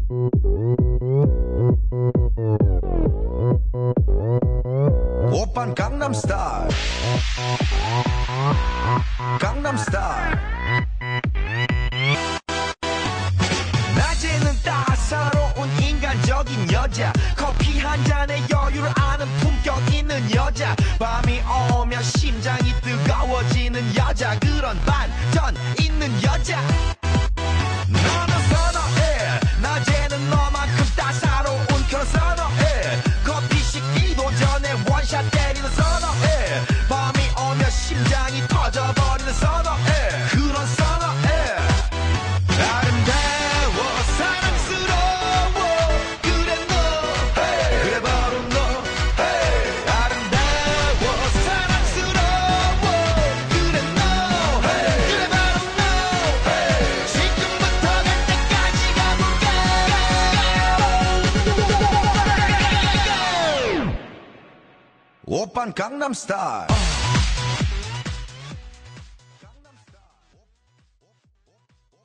오빤 강남스타일 강남스타일 낮에는 따사로운 인간적인 여자 커피 한 잔에 여유를 아는 품격 있는 여자 밤이 오면 심장이 뜨거워지는 여자 그런 반전 있는 여자 너는 선어해 낮에는 너만큼 따사로운 그런 선어해 커피 식기도 전에 원샷 때리는 선어해 밤이 오면 심장이 터져버리는 선어해 그런 선어해 아름다워 사랑스러워 그래 너 hey. 그래 바로 너 hey. 아름다워 사랑스러워 그래 너 hey. 그래 바로 너 hey. 지금부터 갈 때까지 가볼까 오빤 강남스타일